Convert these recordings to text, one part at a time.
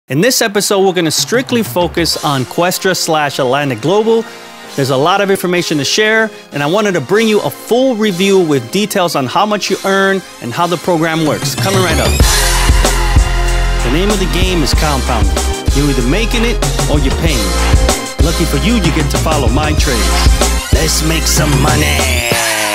In this episode, we're going to strictly focus on Questra / Atlantic Global. There's a lot of information to share, and I wanted to bring you a full review with details on how much you earn and how the program works. Coming right up. The name of the game is compounding. You're either making it or you're paying. Lucky for you, you get to follow my trades. Let's make some money.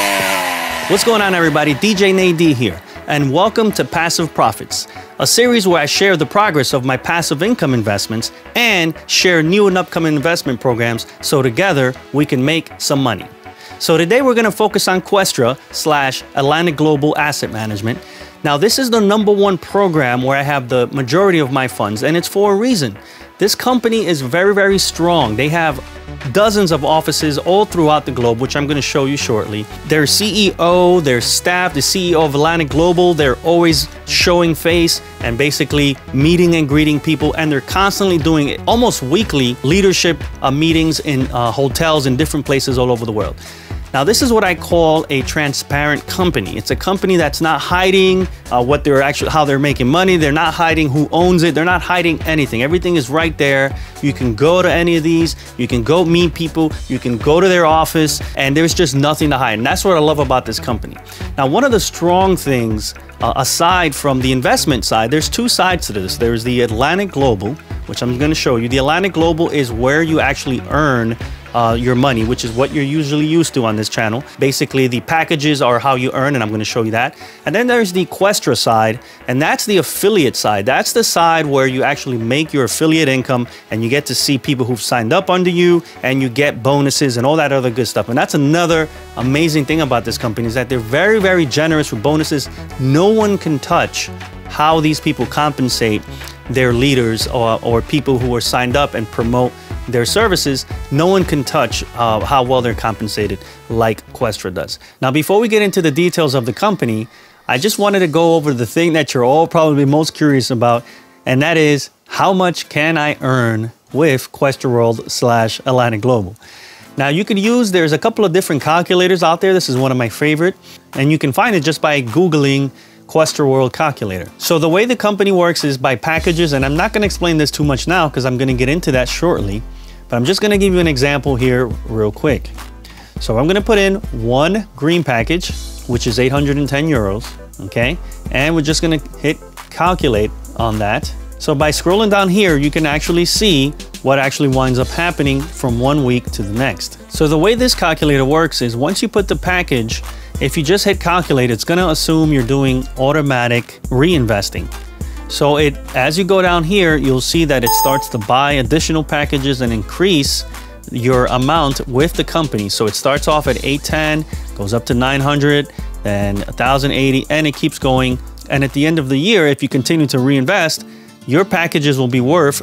What's going on, everybody? DJ Nady here, and welcome to Passive Profits, a series where I share the progress of my passive income investments and share new and upcoming investment programs so together we can make some money. So today we're going to focus on Questra / Atlantic Global Asset Management. Now, this is the #1 program where I have the majority of my funds, and it's for a reason. This company is very, very strong. They have dozens of offices all throughout the globe, which I'm going to show you shortly. Their CEO, their staff, the CEO of Atlantic Global, they're always showing face and basically meeting and greeting people, and they're constantly doing it almost weekly leadership meetings in hotels in different places all over the world. Now, this is what I call a transparent company. It's a company that's not hiding how they're making money. They're not hiding who owns it. They're not hiding anything. Everything is right there. You can go to any of these. You can go meet people. You can go to their office, and there's just nothing to hide. And that's what I love about this company. Now, one of the strong things, aside from the investment side, there's two sides to this. There's the Atlantic Global, which I'm going to show you. The Atlantic Global is where you actually earn your money, which is what you're usually used to on this channel. Basically, the packages are how you earn, and I'm going to show you that. And then there's the Questra side, and that's the affiliate side. That's the side where you actually make your affiliate income, and you get to see people who've signed up under you, and you get bonuses and all that other good stuff. And that's another amazing thing about this company, is that they're very, very generous with bonuses. No one can touch how these people compensate their leaders or people who are signed up and promote their services. No one can touch how well they're compensated like Questra does. Now, before we get into the details of the company, I just wanted to go over the thing that you're all probably most curious about, and that is, how much can I earn with Questra World / Atlantic Global? Now, you can use, there's a couple of different calculators out there. This is one of my favorite, and you can find it just by Googling Questra World Calculator. So the way the company works is by packages, and I'm not going to explain this too much now because I'm going to get into that shortly, but I'm just going to give you an example here real quick. So I'm going to put in one green package, which is 810 euros, okay? And we're just going to hit calculate on that. So by scrolling down here, you can actually see what actually winds up happening from one week to the next. So the way this calculator works is, once you put the package, if you just hit calculate, it's going to assume you're doing automatic reinvesting. So as you go down here, you'll see that it starts to buy additional packages and increase your amount with the company. So it starts off at 810, goes up to 900, then 1080, and it keeps going. And at the end of the year, if you continue to reinvest, your packages will be worth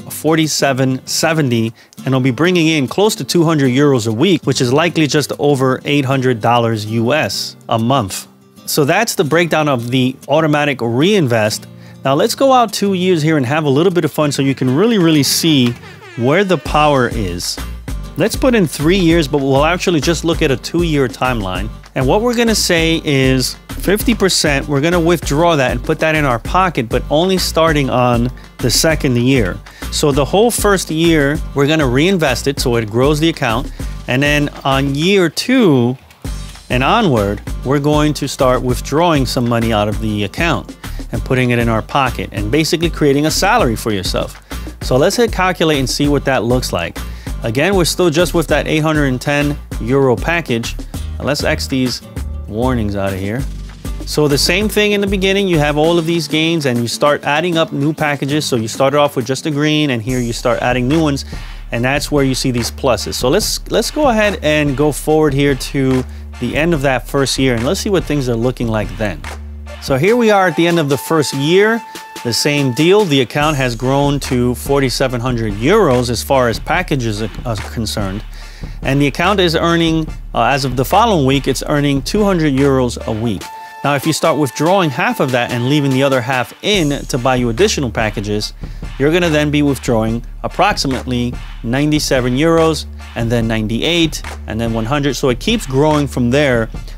47.70, and will be bringing in close to 200 euros a week, which is likely just over $800 US a month. So that's the breakdown of the automatic reinvest. Now let's go out 2 years here and have a little bit of fun so you can really see where the power is. Let's put in 3 years, but we'll actually just look at a 2-year timeline. And what we're going to say is 50%, we're going to withdraw that and put that in our pocket, but only starting on the second year. So the whole first year, we're going to reinvest it so it grows the account. And then on year 2 and onward, we're going to start withdrawing some money out of the account and putting it in our pocket and basically creating a salary for yourself. So let's hit calculate and see what that looks like. Again, we're still just with that 810 euro package. Now let's X these warnings out of here. So the same thing in the beginning, you have all of these gains and you start adding up new packages. So you started off with just a green, and here you start adding new ones, and that's where you see these pluses. So let's go ahead and go forward here to the end of that first year, and let's see what things are looking like then. So here we are at the end of the first year. The same deal, the account has grown to 4,700 euros as far as packages are concerned. And the account is earning, as of the following week, it's earning 200 euros a week. Now, if you start withdrawing half of that and leaving the other half in to buy you additional packages, you're going to then be withdrawing approximately 97 euros, and then 98, and then 100. So it keeps growing from there.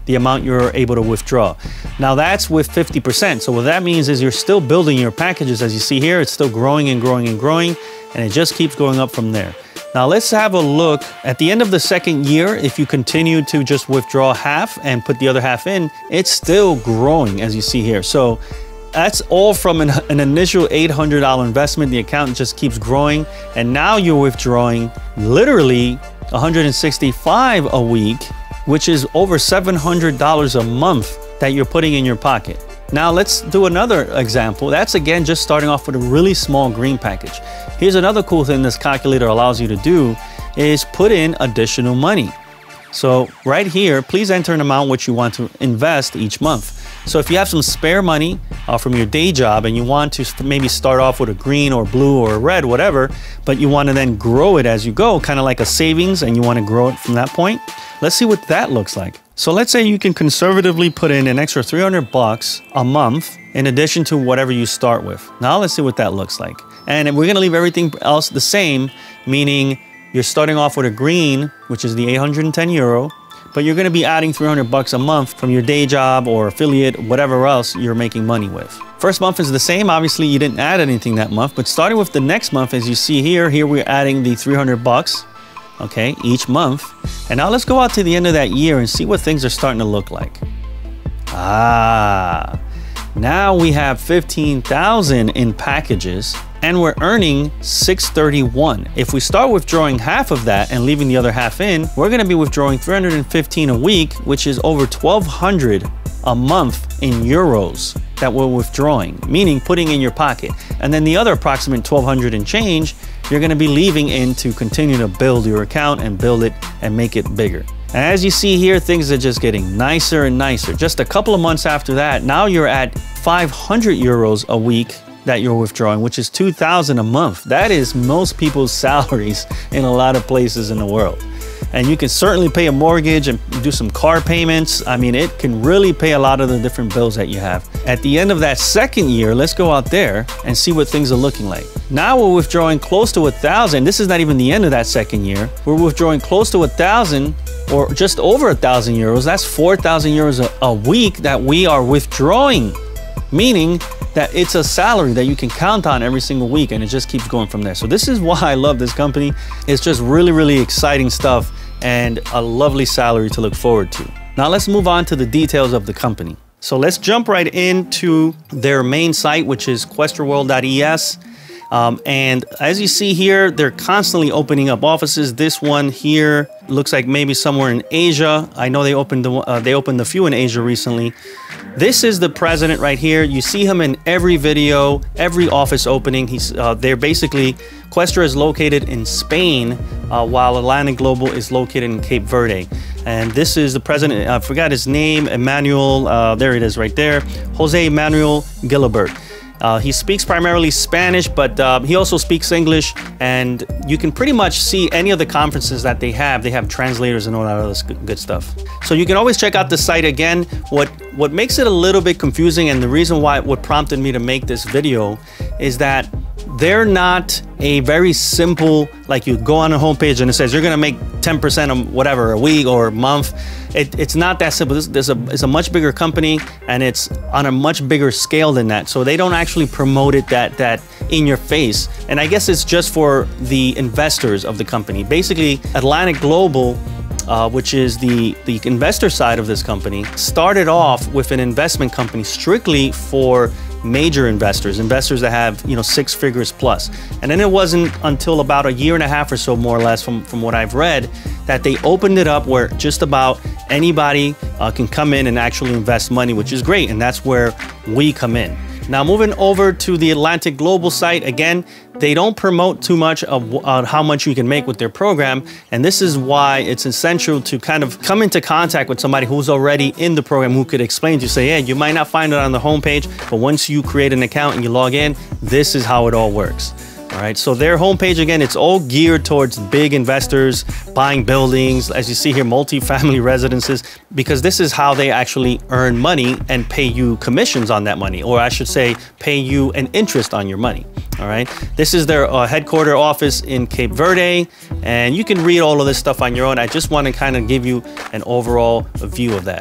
the amount you're able to withdraw. Now that's with 50%. So what that means is you're still building your packages. As you see here, it's still growing and growing and growing, and it just keeps going up from there. Now let's have a look at the end of the second year. If you continue to just withdraw half and put the other half in, it's still growing, as you see here. So that's all from an initial $800 investment. The account just keeps growing, and now you're withdrawing literally $165 a week, which is over $700 a month that you're putting in your pocket. Now let's do another example. That's again just starting off with a really small green package. Here's another cool thing this calculator allows you to do is put in additional money. So right here, please enter an amount which you want to invest each month. So if you have some spare money from your day job and you want to maybe start off with a green or blue or a red, whatever, but you want to then grow it as you go, kind of like a savings, and you want to grow it from that point, let's see what that looks like. So let's say you can conservatively put in an extra 300 bucks a month in addition to whatever you start with. Now let's see what that looks like. And we're going to leave everything else the same, meaning you're starting off with a green, which is the 810 euro, but you're going to be adding 300 bucks a month from your day job or affiliate, whatever else you're making money with. First month is the same. Obviously, you didn't add anything that month, but starting with the next month, as you see here we're adding the 300 bucks, okay, each month. And now let's go out to the end of that year and see what things are starting to look like. Now we have 15,000 in packages, and we're earning 631. If we start withdrawing half of that and leaving the other half in, we're going to be withdrawing 315 a week, which is over 1,200 a month in euros that we're withdrawing, meaning putting in your pocket. And then the other approximate 1,200 and change, you're going to be leaving in to continue to build your account and build it and make it bigger. And as you see here, things are just getting nicer and nicer. Just a couple of months after that, now you're at 500 euros a week that you're withdrawing, which is 2,000 a month. That is most people's salaries in a lot of places in the world. And you can certainly pay a mortgage and do some car payments. I mean, it can really pay a lot of the different bills that you have. At the end of that second year, let's go out there and see what things are looking like. Now we're withdrawing close to 1,000. This is not even the end of that second year. We're withdrawing close to 1,000 or just over 1,000 euros. That's 4,000 euros a week that we are withdrawing, meaning that it's a salary that you can count on every single week, and it just keeps going from there. So this is why I love this company. It's just really, really exciting stuff and a lovely salary to look forward to. Now let's move on to the details of the company. So let's jump right into their main site, which is questraworld.es. And as you see here, they're constantly opening up offices. This one here looks like maybe somewhere in Asia. I know they opened a few in Asia recently. This is the president right here. You see him in every video, every office opening. They're basically, Questra is located in Spain, while Atlantic Global is located in Cape Verde. And this is the president, I forgot his name, Emmanuel, there it is right there, Jose Manuel Gilabert. He speaks primarily Spanish, but he also speaks English, and you can pretty much see any of the conferences that they have. They have translators and all that other good stuff. So you can always check out the site again. What makes it a little bit confusing, and the reason why what prompted me to make this video, is that they're not a very simple, like you go on a homepage and it says you're going to make 10% of whatever a week or a month. It's not that simple. It's a much bigger company, and it's on a much bigger scale than that. So they don't actually promote it that in your face. And I guess it's just for the investors of the company. Basically, Atlantic Global, which is the investor side of this company, started off with an investment company strictly for major investors that have, 6 figures plus. And then it wasn't until about a year and a half or so, more or less, from what I've read, that they opened it up where just about anybody can come in and actually invest money, which is great. And that's where we come in. Now, moving over to the Atlantic Global site, again, they don't promote too much of how much you can make with their program. And this is why it's essential to kind of come into contact with somebody who's already in the program, who could explain to you, say, hey, you might not find it on the homepage, but once you create an account and you log in, this is how it all works. All right, so their homepage, again, it's all geared towards big investors buying buildings, as you see here, multi-family residences, because this is how they actually earn money and pay you commissions on that money, or I should say, pay you an interest on your money. All right, this is their headquarter office in Cape Verde, and you can read all of this stuff on your own. I just want to kind of give you an overall view of that.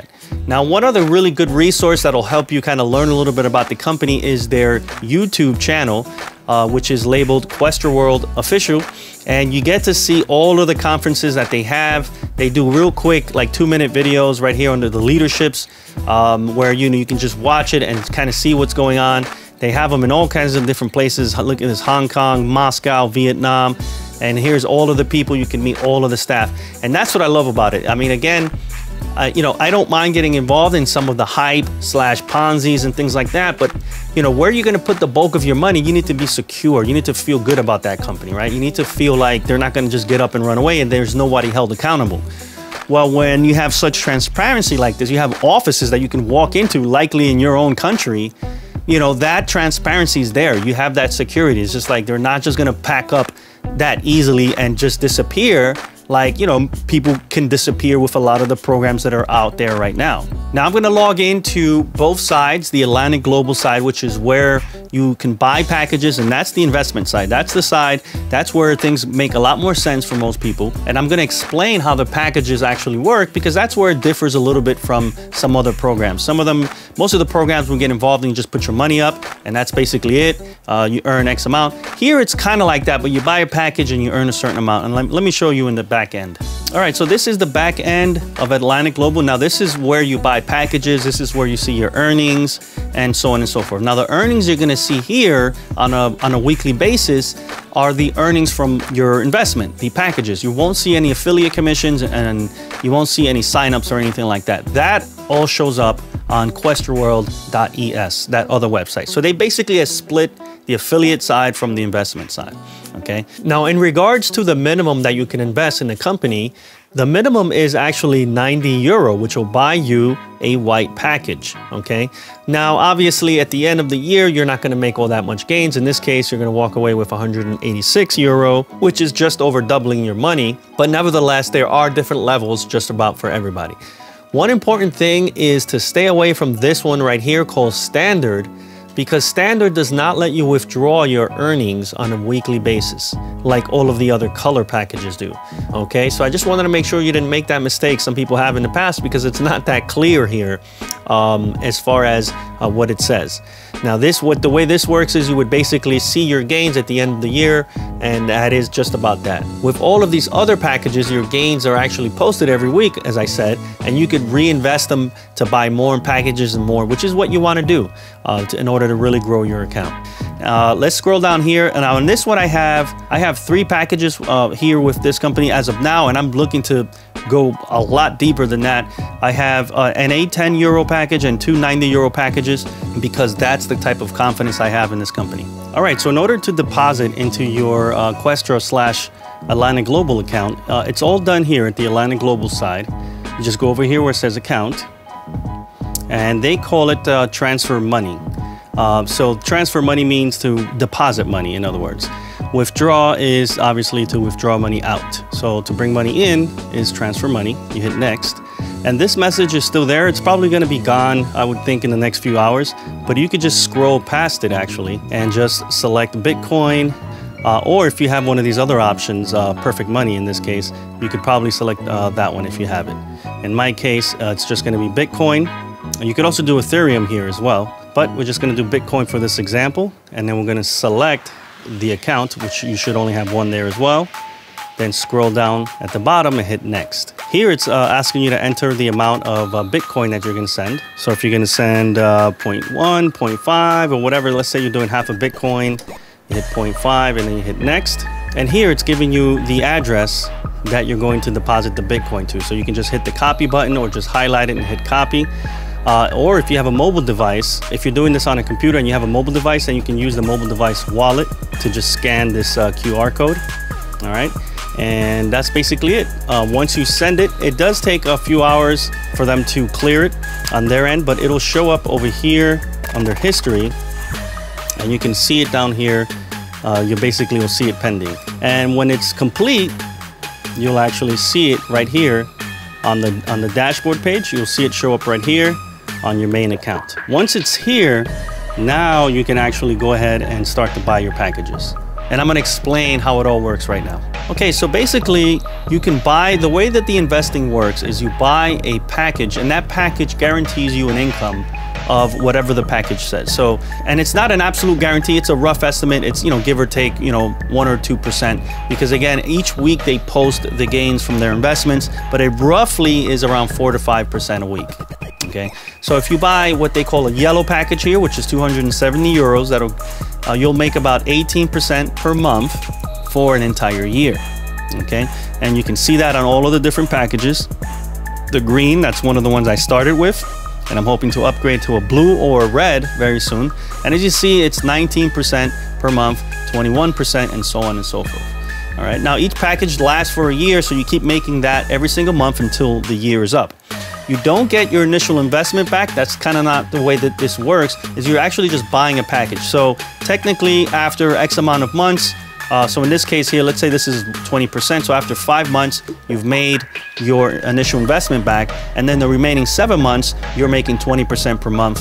Now, one other really good resource that'll help you kind of learn a little bit about the company is their YouTube channel, which is labeled Questra World Official. And you get to see all of the conferences that they have. They do real quick, like 2-minute videos right here under the leaderships, where you can just watch it and kind of see what's going on. They have them in all kinds of different places. Look at this: Hong Kong, Moscow, Vietnam. And here's all of the people. You can meet all of the staff. And that's what I love about it. I mean, again, I don't mind getting involved in some of the hype / Ponzi's and things like that, but where you're going to put the bulk of your money, you need to be secure. You need to feel good about that company, right? You need to feel like they're not going to just get up and run away and there's nobody held accountable. Well, when you have such transparency like this, you have offices that you can walk into, likely in your own country, that transparency is there. You have that security. It's just like they're not just going to pack up that easily and just disappear. Like, people can disappear with a lot of the programs that are out there right now. Now I'm going to log into both sides, the Atlantic Global side, which is where you can buy packages, and that's the investment side. That's the side, that's where things make a lot more sense for most people. And I'm going to explain how the packages actually work, because that's where it differs a little bit from some other programs. Most of the programs will get involved and you just put your money up and that's basically it. You earn X amount. Here it's kind of like that, but you buy a package and you earn a certain amount. And let me show you in the back end. All right, so this is the back end of Atlantic Global. Now this is where you buy packages. This is where you see your earnings and so on and so forth. Now the earnings you're going to see here on a weekly basis are the earnings from your investment, the packages. You won't see any affiliate commissions and you won't see any signups or anything like that. That all shows up on questraworld.es, that other website. So they basically have split the affiliate side from the investment side. Okay. Now, in regards to the minimum that you can invest in the company, the minimum is actually 90 euro, which will buy you a white package. Okay. Now, obviously, at the end of the year, you're not going to make all that much gains. In this case, you're going to walk away with 186 euro, which is just over doubling your money. But nevertheless, there are different levels just about for everybody. One important thing is to stay away from this one right here called Standard, because Standard does not let you withdraw your earnings on a weekly basis like all of the other color packages do. Okay, so I just wanted to make sure you didn't make that mistake some people have in the past, because it's not that clear here as far as what it says. Now the way this works is you would basically see your gains at the end of the year, and that is just about that. With all of these other packages, your gains are actually posted every week, as I said, and you could reinvest them to buy more packages and more, which is what you want to do in order to really grow your account. Let's scroll down here, and on this one I have 3 packages here with this company as of now, and I'm looking to go a lot deeper than that. I have an 10 euro package and 2 90 euro packages, because that's the type of confidence I have in this company. All right, so in order to deposit into your Questra/Atlantic Global account, it's all done here at the Atlantic Global side. You just go over here where it says account, and they call it transfer money. So transfer money means to deposit money, in other words. Withdraw is obviously to withdraw money out. So to bring money in is transfer money. You hit next. And this message is still there. It's probably going to be gone, I would think, in the next few hours. But you could just scroll past it, actually, and just select Bitcoin. Or if you have one of these other options, Perfect Money in this case, you could probably select that one if you have it. In my case, it's just going to be Bitcoin. You could also do Ethereum here as well. But we're just going to do Bitcoin for this example. And then we're going to select the account, which you should only have one there as well. Then scroll down at the bottom and hit next. Here it's asking you to enter the amount of Bitcoin that you're going to send. So if you're going to send 0.1, 0.5 or whatever, let's say you're doing half a Bitcoin, you hit 0.5 and then you hit next. And here it's giving you the address that you're going to deposit the Bitcoin to. So you can just hit the copy button or just highlight it and hit copy. Or if you have a mobile device, if you're doing this on a computer and you have a mobile device, then you can use the mobile device wallet to just scan this QR code. All right. And that's basically it. Once you send it, it does take a few hours for them to clear it on their end, but it'll show up over here under history, and you can see it down here. You basically will see it pending. And when it's complete, you'll actually see it right here on the dashboard page. You'll see it show up right here on your main account. Once it's here, now you can actually go ahead and start to buy your packages. And I'm going to explain how it all works right now. Okay, so basically you can buy, the way that the investing works is you buy a package, and that package guarantees you an income of whatever the package says. So, and it's not an absolute guarantee, it's a rough estimate. It's, you know, give or take, you know, 1 or 2%, because again, each week they post the gains from their investments, but it roughly is around 4 to 5% a week. Okay, so if you buy what they call a yellow package here, which is 270 euros, that'll you'll make about 18% per month for an entire year. Okay, and you can see that on all of the different packages. The green, that's one of the ones I started with, and I'm hoping to upgrade to a blue or a red very soon. And as you see, it's 19% per month, 21%, and so on and so forth. All right, now each package lasts for a year, so you keep making that every single month until the year is up. You don't get your initial investment back. That's kind of not the way that this works, is you're actually just buying a package. So technically after X amount of months, so in this case here, let's say this is 20%. So after 5 months, you've made your initial investment back. And then the remaining 7 months, you're making 20% per month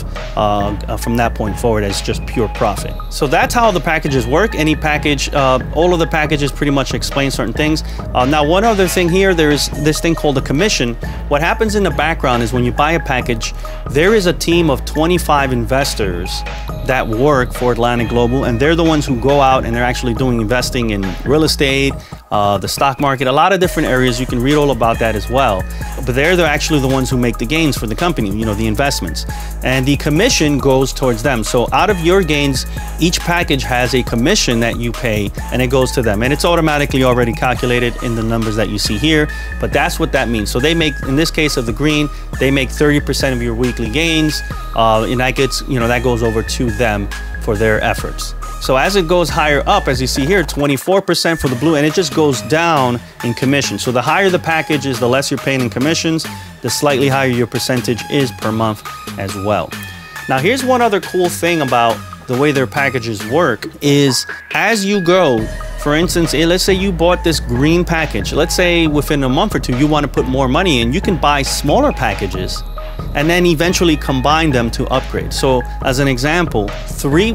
from that point forward as just pure profit. So that's how the packages work. Any package, all of the packages pretty much explain certain things. Now, one other thing here, there's this thing called a commission. What happens in the background is when you buy a package, there is a team of 25 investors that work for Atlantic Global, and they're the ones who go out and they're actually doing investing in real estate, the stock market, a lot of different areas. You can read all about that as well. But they're actually the ones who make the gains for the company, you know, the investments. And the commission goes towards them. So out of your gains, each package has a commission that you pay, and it goes to them. And it's automatically already calculated in the numbers that you see here. But that's what that means. So they make, in this case of the green, they make 30% of your weekly gains. And that gets, you know, that goes over to them for their efforts. So as it goes higher up, as you see here, 24% for the blue, and it just goes down in commission. So the higher the package is, the less you're paying in commissions, the slightly higher your percentage is per month as well. Now, here's one other cool thing about the way their packages work is as you go, for instance, let's say you bought this green package. Let's say within a month or two, you want to put more money in, you can buy smaller packages and then eventually combine them to upgrade. So as an example, three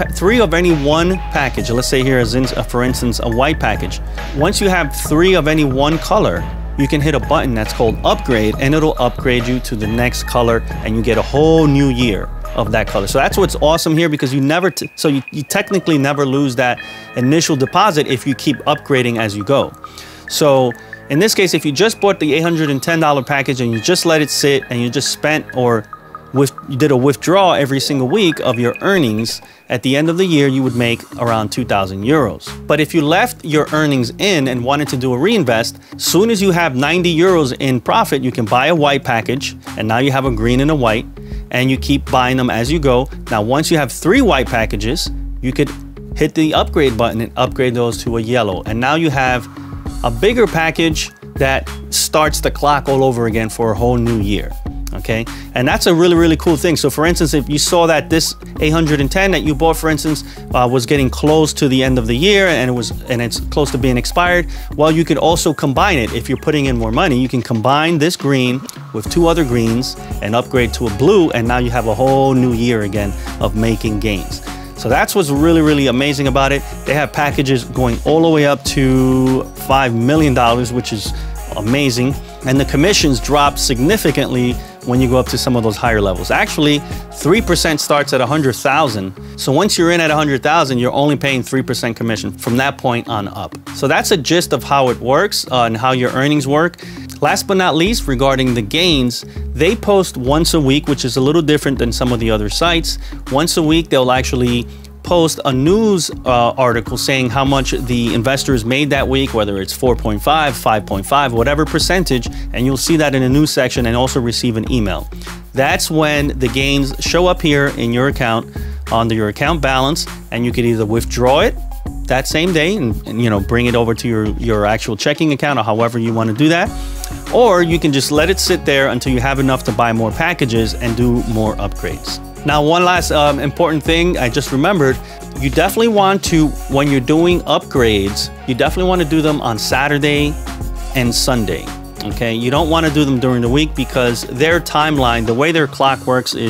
of any one package, let's say here as in, for instance, a white package. Once you have 3 of any one color, you can hit a button that's called upgrade, and it'll upgrade you to the next color, and you get a whole new year of that color. So that's what's awesome here, because you never, you technically never lose that initial deposit if you keep upgrading as you go. So in this case, if you just bought the $810 package and you just let it sit and you just spent or you did a withdrawal every single week of your earnings, at the end of the year, you would make around 2,000 euros. But if you left your earnings in and wanted to do a reinvest, soon as you have 90 euros in profit, you can buy a white package, and now you have a green and a white, and you keep buying them as you go. Now, once you have 3 white packages, you could hit the upgrade button and upgrade those to a yellow. And now you have a bigger package that starts the clock all over again for a whole new year. Okay, and that's a really, really cool thing. So for instance, if you saw that this 810 that you bought, for instance, was getting close to the end of the year and it's close to being expired, well, you could also combine it. If you're putting in more money, you can combine this green with 2 other greens and upgrade to a blue, and now you have a whole new year again of making gains. So that's what's really, really amazing about it. They have packages going all the way up to $5 million, which is amazing. And the commissions drop significantly when you go up to some of those higher levels. Actually, 3% starts at 100,000. So once you're in at 100,000, you're only paying 3% commission from that point on up. So that's a gist of how it works and how your earnings work. Last but not least, regarding the gains, they post once a week, which is a little different than some of the other sites. Once a week, they'll actually post a news article saying how much the investors made that week, whether it's 4.5, 5.5, whatever percentage, and you'll see that in the news section and also receive an email. That's when the gains show up here in your account under your account balance, and you can either withdraw it that same day and you know, bring it over to your actual checking account, or however you want to do that, or you can just let it sit there until you have enough to buy more packages and do more upgrades. Now, one last important thing I just remembered, you definitely want to, when you're doing upgrades, you definitely want to do them on Saturday and Sunday. Okay, you don't want to do them during the week, because their timeline, the way their clock works is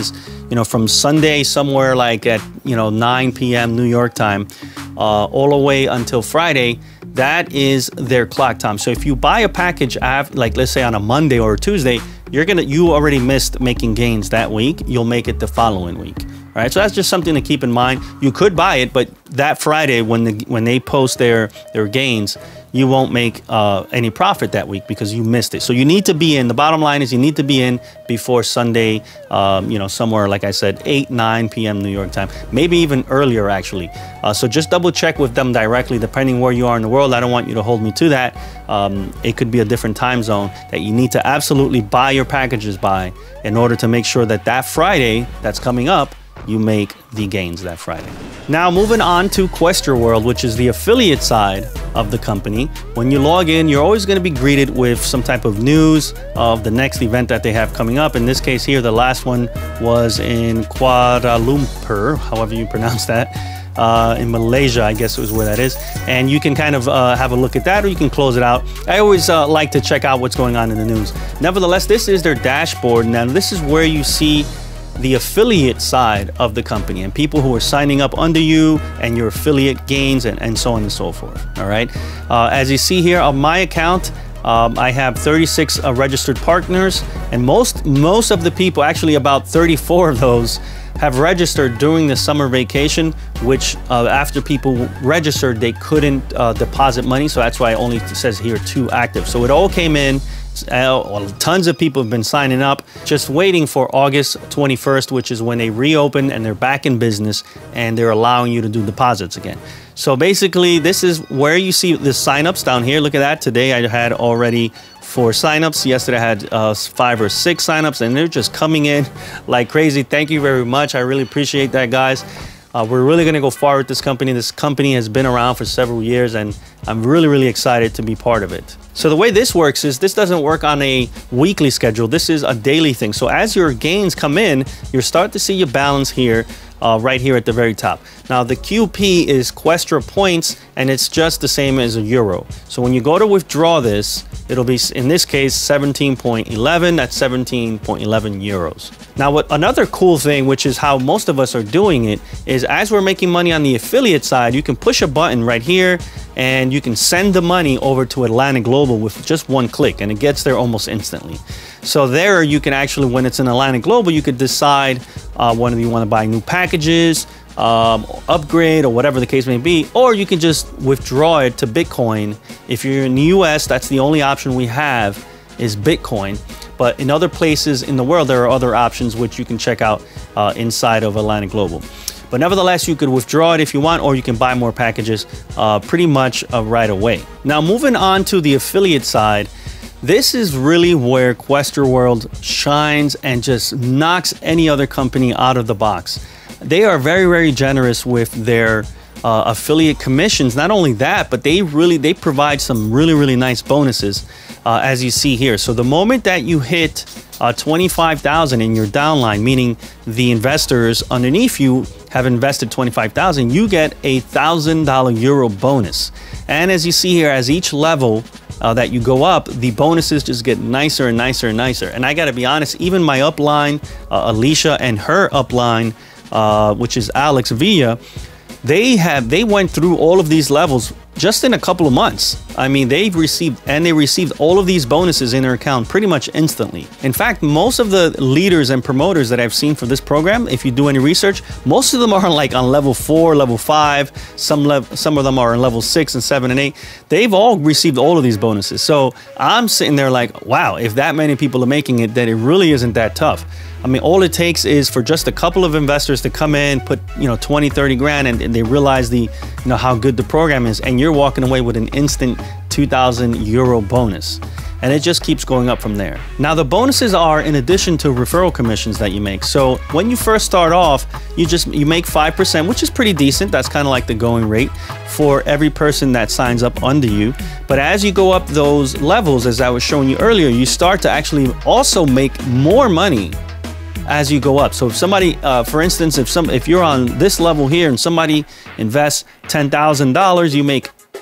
you know, from Sunday somewhere like at, you know, 9 p.m. New York time, all the way until Friday, that is their clock time. So if you buy a package, like let's say on a Monday or a Tuesday, you already missed making gains that week. You'll make it the following week. All right, so that's just something to keep in mind. You could buy it, but that Friday when they post their gains, you won't make any profit that week because you missed it. So you need to be in. The bottom line is you need to be in before Sunday, you know, somewhere, like I said, 8, 9 p.m. New York time, maybe even earlier, actually. So just double check with them directly, depending where you are in the world. I don't want you to hold me to that. It could be a different time zone that you need to absolutely buy your packages by in order to make sure that that Friday that's coming up, you make the gains that Friday. Now moving on to Questra World, which is the affiliate side of the company. When you log in, you're always going to be greeted with some type of news of the next event that they have coming up. In this case here, the last one was in Kuala Lumpur, however you pronounce that, in Malaysia, I guess was where that is. And you can kind of have a look at that, or you can close it out. I always like to check out what's going on in the news. Nevertheless, this is their dashboard. Now this is where you see the affiliate side of the company and people who are signing up under you and your affiliate gains and so on and so forth. All right. As you see here on my account, I have 36 registered partners, and most of the people, actually about 34 of those, have registered during the summer vacation, which after people registered, they couldn't deposit money. So that's why it only says here 2 active. So it all came in. Tons of people have been signing up, just waiting for August 21st, which is when they reopen and they're back in business and they're allowing you to do deposits again. So basically, this is where you see the signups down here. Look at that. Today I had already 4 signups. Yesterday I had 5 or 6 signups, and they're just coming in like crazy. Thank you very much. I really appreciate that, guys. We're really going to go far with this company. This company has been around for several years, and I'm really, really excited to be part of it. So the way this works is this doesn't work on a weekly schedule. This is a daily thing. So as your gains come in, you start to see your balance here, right here at the very top. Now the QP is Questra points, and it's just the same as a euro. So when you go to withdraw this, it'll be, in this case, 17.11. That's 17.11 euros. Now, what another cool thing, which is how most of us are doing it, is as we're making money on the affiliate side, you can push a button right here and you can send the money over to Atlantic Global with just one click, and it gets there almost instantly. So there you can actually, when it's in Atlantic Global, you could decide whether you want to buy new packages, upgrade, or whatever the case may be, or you can just withdraw it to Bitcoin. If you're in the US, that's the only option we have is Bitcoin. But in other places in the world, there are other options which you can check out inside of Atlantic Global. But nevertheless, you could withdraw it if you want, or you can buy more packages pretty much right away. Now, moving on to the affiliate side, this is really where Questra World shines and just knocks any other company out of the box. They are very, very generous with their affiliate commissions. Not only that, but they provide some really, really nice bonuses, as you see here. So the moment that you hit 25,000 in your downline, meaning the investors underneath you have invested 25,000, you get a $1,000 euro bonus. And as you see here, as each level that you go up, the bonuses just get nicer and nicer and nicer. And I got to be honest, even my upline, Alicia, and her upline, which is Alex Villa, they went through all of these levels just in a couple of months. I mean, they received all of these bonuses in their account pretty much instantly. In fact, most of the leaders and promoters that I've seen for this program, if you do any research, most of them are like on level 4, level 5, some of them are on level 6 and 7 and 8. They've all received all of these bonuses. So I'm sitting there like, wow, if that many people are making it, then it really isn't that tough. I mean, all it takes is for just a couple of investors to come in, put, 20, 30 grand, and they realize how good the program is, and you're walking away with an instant 2,000 euro bonus. And it just keeps going up from there. Now, the bonuses are in addition to referral commissions that you make. So when you first start off, you make 5%, which is pretty decent. That's kind of like the going rate for every person that signs up under you. But as you go up those levels, as I was showing you earlier, you start to actually also make more money as you go up. So if somebody, for instance, if you're on this level here and somebody invests $10,000, you make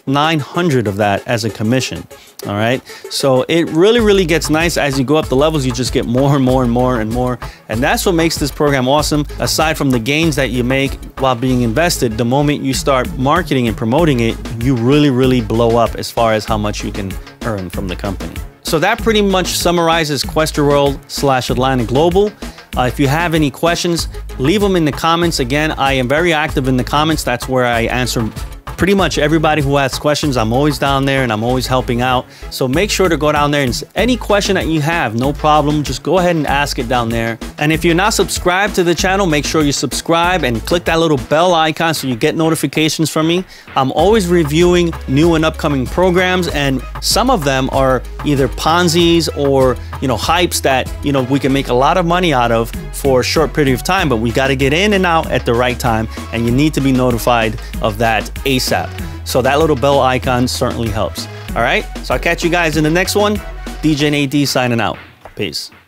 900 of that as a commission. All right. So it really gets nice as you go up the levels. You just get more and more and more and more. And that's what makes this program awesome. Aside from the gains that you make while being invested, the moment you start marketing and promoting it, you really blow up as far as how much you can earn from the company. So that pretty much summarizes Questra World / Atlantic Global. If you have any questions, leave them in the comments. Again, I am very active in the comments. That's where I answer pretty much everybody who asks questions. I'm always down there and I'm always helping out. So make sure to go down there and any question that you have, no problem, just go ahead and ask it down there. And if you're not subscribed to the channel, make sure you subscribe and click that little bell icon so you get notifications from me. I'm always reviewing new and upcoming programs, and some of them are either Ponzi's or, you know, hypes that, you know, we can make a lot of money out of for a short period of time, but we got to get in and out at the right time, and you need to be notified of that ASAP. So that little bell icon certainly helps. All right, so I'll catch you guys in the next one. DJ and AD signing out. Peace.